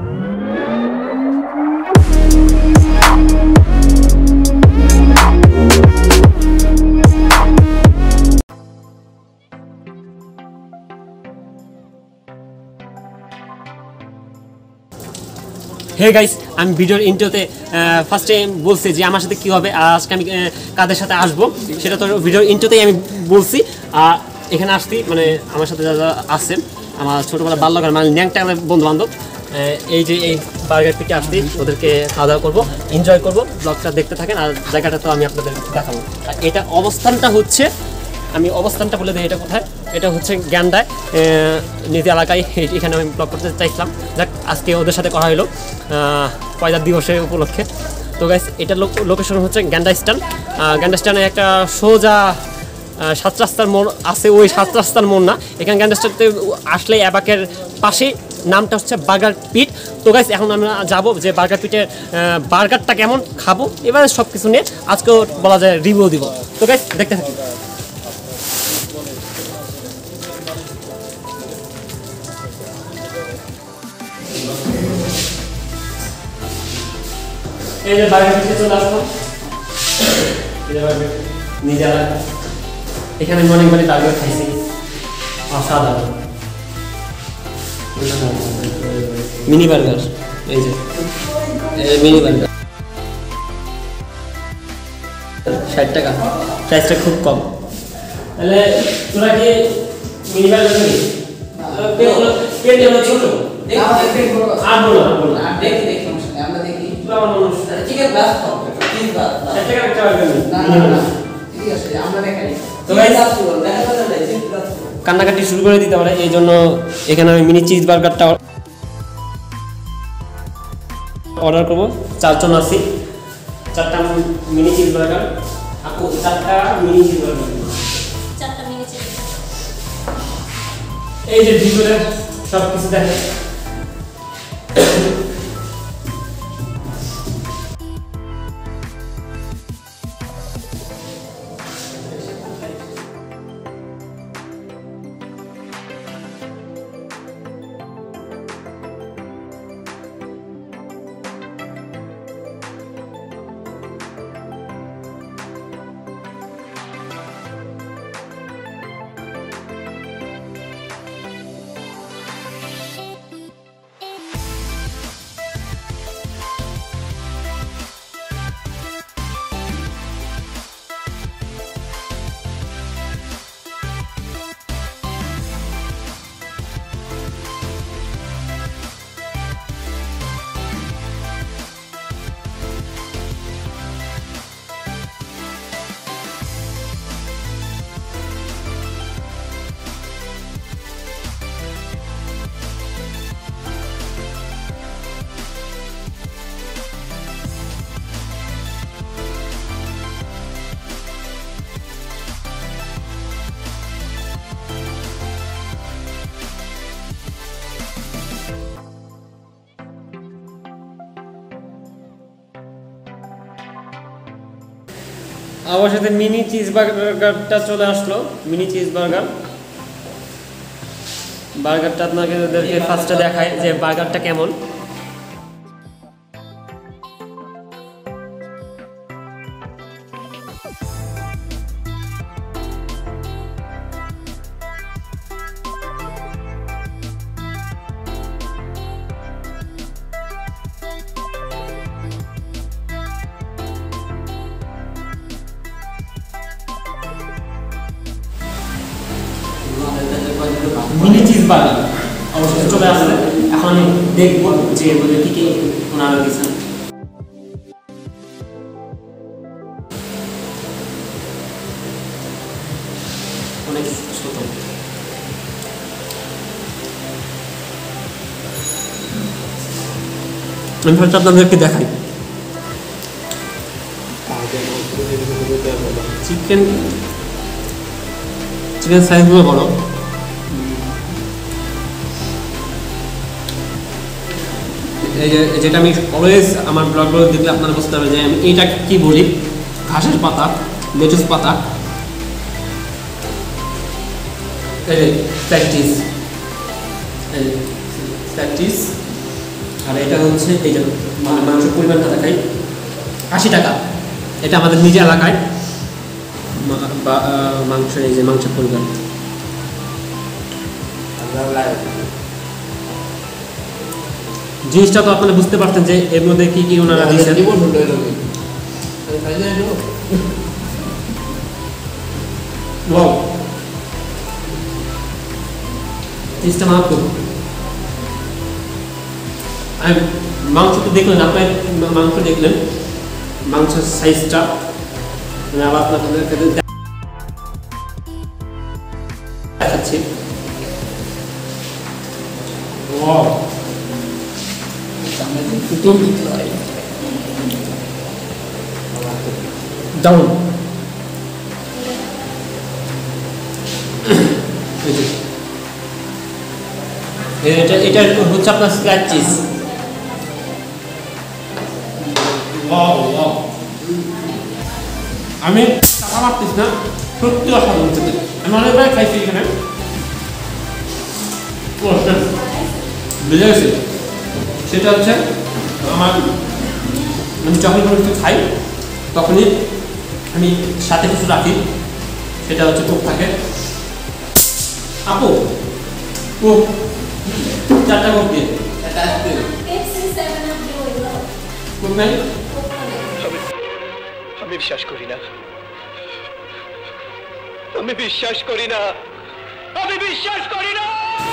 Hey guys, আমি ভিডিওর ইন্ট্রোতে ফার্স্টে বলছি যে আমার সাথে কী হবে, আজকে আমি কাদের সাথে আসবো সেটা তো ভিডিওর ইন্ট্রোতেই আমি বলছি। আর এখানে আসছি মানে আমার সাথে যারা আছে আমার ছোটোবেলা বাল্যকাল মানে ন্যাংটা বন্ধু বান্ধব, এই যে এই বার্গার পিঠে আসছি, ওদেরকে খাওয়া দাওয়া করবো, এনজয় করবো। ব্লগটা দেখতে থাকেন আর জায়গাটা তো আমি আপনাদের দেখাবো। আর এটা অবস্থানটা হচ্ছে, আমি অবস্থানটা বলে দিই এটা কোথায়। এটা হচ্ছে গ্যান্ডায় নিজ এলাকায়, এখানে আমি ব্লগ করতে চাইছিলাম। যাক, আজকে ওদের সাথে কথা হলো পয়লা দিবসের উপলক্ষে। তো গাইস, এটা লোকেশন হচ্ছে গ্যান্ডা স্ট্যান্ড। গ্যান্ডা স্ট্যান্ডে একটা সোজা 7 রাস্তার মোড় আছে, ওই 7 রাস্তার মোড় না, এখানে গ্যান্ডা স্ট্যান্ডে আসলে অ্যাবাকের পাশে নামটা হচ্ছে বার্গার পিট। তো গাইস, এখন আমরা যাবো যে বার্গার পিটের বার্গারটা কেমন খাবো, এবারে সব কিছু নিয়ে আজকেও বলা যায় রিভিউ দিব। তো গাইস, দেখতে থাকি। এই যে বার্গার পিটে চলে আসলাম, নিজের এখানে অনেক মানে বার্গার খাইছি, অসাধারণ মিনি বার্গার। এই যে মিনি বার্গার 60 টাকা, প্রাইসটা খুব কম। তাহলে তোরা কি মিনি বার্গার নিবি? পেট হলো ছোট, আর বলো দেখি আমরা দেখি ঠিক আছে, বাস কম প্লিজ বাস 60 টাকা একটা বার্গার না ঠিক আছে, আমরা দেখাই। তো গাইস, কান্নাকাটি শুরু করে দিতে পারে, এই জন্য এখানে আমি মিনি চিজ বার্গারটা অর্ডার করবো। 4 জন আছি, 4টা মিনি চিজ বার্গার। আপু 4টা মিনি চিজ বার্গার, 4টা মিনি চিজ। এই যে ভিতরে সব কিছু দেখেন, আমার সাথে মিনি চিজ বার্গারটা চলে আসলো। মিনি চিজ বার্গারটা আপনাদেরকে ফার্স্টে দেখায় যে বার্গারটা কেমন। মিনি চিজ বার্গার অবশ্যই চলে আসলে, এখন আমি দেখবো যে কি কি ওনারা দিয়েছেন। অনেক ছোট, আমি ফার্স্ট আপনাদেরকে দেখাই। চিকেন সাইজগুলো বড়, এই যে যেটা আমি অলওয়েজ আমার ব্লগগুলো দেখলে আপনারা বুঝতে পারবেন যে আমি এইটা কি বলি, ঘাসের পাতা, লেটুস পাতা। এই যে প্র্যাকটিস আর এটা হচ্ছে এই যে মানে মাংসের পরিমাণটা দেখাই 80 টাকা। এটা আমাদের নিজের এলাকায় মাংসের এই যে মাংসের পরিমাণ। জিনিসটা তো আপনারা বুঝতে পারছেন যে এর মধ্যে কি কি ওনারা দিয়েছেন। ওয়াও, জিনিসটা মারাত্মক। মাংস তো দেখলেন, আপনার মাংস দেখলেন, মাংসের সাইজটা আবার আপনাদের দেখাচ্ছি। ওয়াও, দারুণ। এটা হচ্ছে আপনার স্প্ল্যাশ চিজ। আমি টাকা মারতেছি না, সত্যি অসাধারণ খেতে। আমি অনেকবার খাইছি এখানে, বুঝে গেছি। সেটা হচ্ছে আমার, আমি যখন কোনো কিছু খাই তখনই আমি সাথে কিছু রাখি, সেটা হচ্ছে কোক থাকে। আপু কোক 4টা কোক দিয়ে কোক নাই। আমি বিশ্বাস করি না, আমি বিশ্বাস করি না, আমি বিশ্বাস করি না।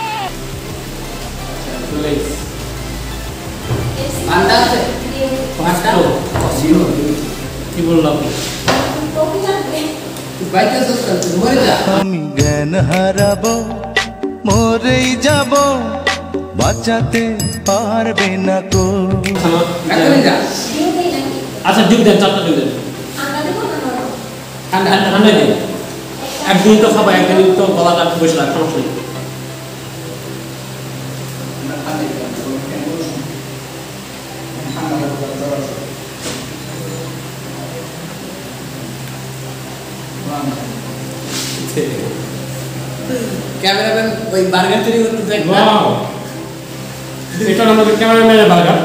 কি বললাম, আমি জ্ঞান হারাবো, মরেই যাব, বাঁচাতে পারবে না কো। আচ্ছা ডিউ দেন, 4টা ডিউ দেন। ঠান্ডা দিন, একদিন তো খাবো, একদিন তো গলাটা বসে রাখ, সমস্যা নেই। ক্যামেরাম্যান ওই বার্গার তৈরি করতে থাকবে। ওয়াও, এটা আমাদের ক্যামেরাম্যানের বার্গার।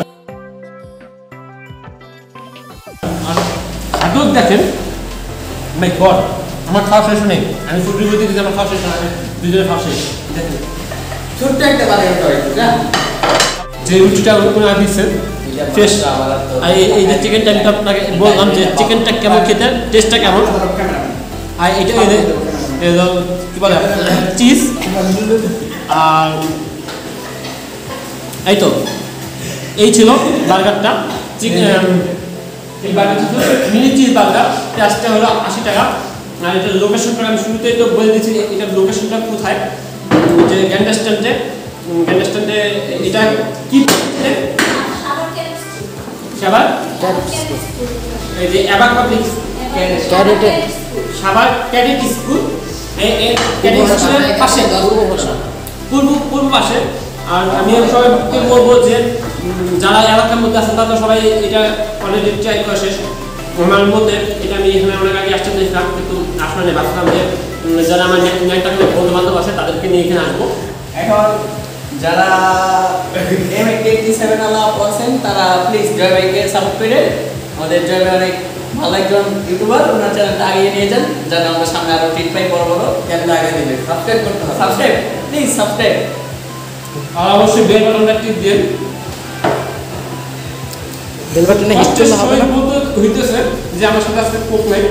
আর খাদ্য দেখেন, মাই গড, আমার খাওয়া শেষ নেই। আমি ফুড রিভিউ দিতে আমার খাওয়া শেষ না, দুজনের খাওয়া শেষ। দেখেন ছোট্ট একটা বার্গার করেছে না, যে রুটিটা ওনারা দিচ্ছেন ফ্রেশ। আর এই যে চিকেনটা আমি আপনাকে বললাম যে চিকেনটা কেমন খেতে, টেস্টটা কেমন। আর এটা কি বলে চিজ, আর এই তো এই ছিল বার্গারটা। চিকেন এই বার্গারটা ছিল মিনি চিজ বার্গার, প্রাইসটা হলো 80 টাকা। আর এটার লোকেশনটা আমি শুরুতেই তো বলে দিচ্ছি, এটার লোকেশনটা কোথায়, যে গ্যান্ডা স্ট্যান্ডে। এটা কি সাবার, এই যে অ্যাবাক public Savar cadet school, cadet স্কুলের পাশে পূর্ব পাশে। আর আমি সবাইকে বলবো যে যারা এলাকার মধ্যে আছেন তারা সবাই এটা অলরেডি ট্রাই করা শেষ। আমার মধ্যে এটা আমি এখানে অনেক আগে আসতে চাইছিলাম, কিন্তু আসলে ভাবছিলাম যে যারা আমার একটা বন্ধু বান্ধব আছে তাদেরকে নিয়ে এখানে আসবো। এখন যারা M87 আলা আছেন তারা প্লিজ জয় ভাইকে সাপোর্ট করে, আমাদের জয় ভাই অনেক ভালো একজন ইউটিউবার, ওনার চ্যানেলটা আগিয়ে নিয়ে যান, যেন আমাদের সামনে আরো ট্রিট পাই বড় বড়। চ্যানেলটা আগে দিবেন, সাবস্ক্রাইব করতে হবে, সাবস্ক্রাইব প্লিজ সাবস্ক্রাইব। আর অবশ্যই বেল বাটনটা টিপ দিন। বেল বাটনে হিট করলে হবে না, বলতে হইতেছে যে আমার সাথে আজকে কোক নাই।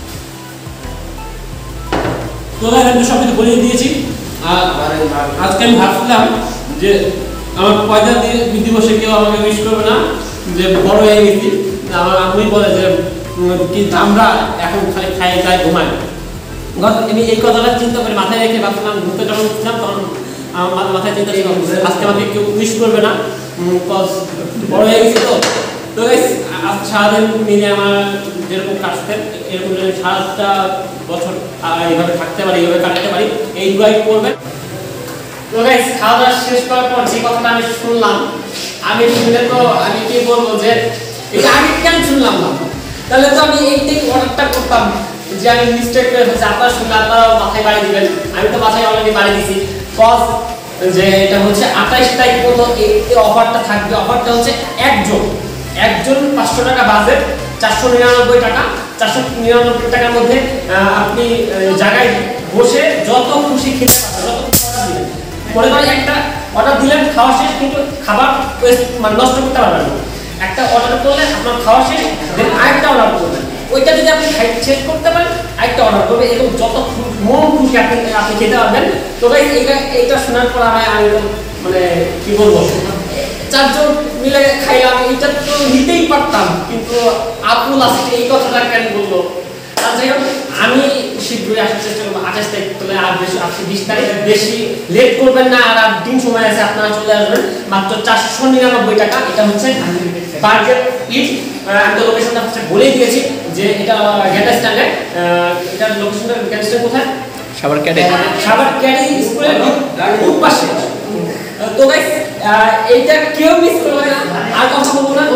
তো আমি সব কিছু বলে দিয়েছি। আর আজকে আমি ভাবছিলাম যে আমার পয়দা দিবসে কেউ আমাকে উইশ করবে না, যে বড় হয়ে গেছি। আমার আম্মুই বলে যে কি আমরা এখন খালি খাই খাই ঘুমাই। আমি এই কথাটা চিন্তা করে মাথায় রেখে ভাবছিলাম, ঘুরতে যখন উঠছিলাম তখন আমার মাথায় চিন্তা ছিল আজকে আমাকে কেউ উইশ করবে না, বড় হয়ে গেছি। তো সারাদিন মিলে আমার যেরকম কাটতে, এরকম যদি সারাটা বছর এইভাবে থাকতে পারি, এইভাবে কাটতে পারি, এই দুয়াই করবে। তো গাইস, খাওয়া দাওয়া শেষ করার পর যে কথাটা আমি শুনলাম, আমি শুনলে তো আমি কি বলবো যে এটা আগে কেন শুনলাম না, তাহলে তো আমি এইটাই অর্ডারটা করতাম যে আমি মিস্টেক করে ফেলছি। আপনারা শুনলে আপনারাও মাথায় বাড়ি দিবেন, আমি তো মাথায় অলরেডি বাড়ি দিছি। কজ যে এটা হচ্ছে 28 তারিখ পর্যন্ত এই অফারটা থাকবে। অফারটা হচ্ছে একজন 500 টাকা বাজেট, 499 টাকা। 499 টাকার মধ্যে আপনি জায়গায় বসে যত খুশি খেতে পারবেন, যত খুশি অর্ডার দিবেন। মনে করেন একটা অর্ডার দিলেন, খাওয়া শেষ, কিন্তু খাবার মানে নষ্ট করতে পারবেন না। একটা অর্ডার করলে আপনার খাওয়া শেষ, দেন আরেকটা অর্ডার করবেন, ওইটা যদি আপনি শেষ করতে পারেন আরেকটা অর্ডার করবেন, এবং যত মন খুশি আপনি খেতে পারবেন। তো ভাই এইটা শোনার পর আমি মানে কি বলবো, 4 জন মিলে খাইলাম, এটা তো নিতেই পারতাম, কিন্তু আপু লাস্টে এই কথাটা কেন বললো। আর যাই হোক, আমি শীঘ্রই আসার চেষ্টা করবো। 28 তারিখ তোলে, আর বেশি 20 তারিখ, বেশি লেট করবেন না। আর 8 দিন সময় আছে, আপনারা চলে আসবেন মাত্র 499 টাকা। এটা হচ্ছে বার্গার ইট। আমি তো লোকেশনটা বলেই দিয়েছি যে এটা গেটা স্ট্যান্ডে। এটার লোকেশনটা গেটা স্ট্যান্ড কোথায়? সাবার ক্যাডি স্কুলের খুব পাশে। তো গাইস, এইটা কেউ মিস করবে না। আর কথা বলবো না,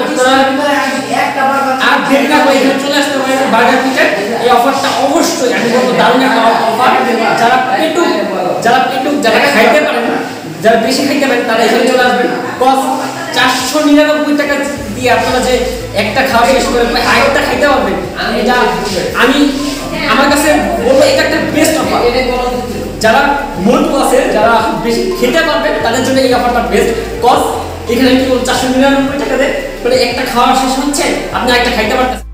আর দেরি না করে এখানে চলে আসতে পারেন বার্গার পিটের। এই অফারটা অবশ্যই আমি বলবো দারুণ একটা অফার। যারা খাইতে পারেন, যারা বেশি খাইতে পারেন, তারা এখানে চলে আসবেন। কস্ট 499 টাকা দিয়ে আপনারা যে একটা খাওয়া শেষ করে আরেকটা খাইতে পারবেন। এটা আমি আমার কাছে বলবো এটা একটা বেস্ট অফার। যারা মোটু আছে, যারা বেশি খেতে পারবেন, তাদের জন্য এই অফারটা বেস্ট। কস্ট এখানে কি 499 টাকা দিয়ে মানে একটা খাওয়া শেষ হচ্ছে, আপনি একটা খাইতে পারতেছেন।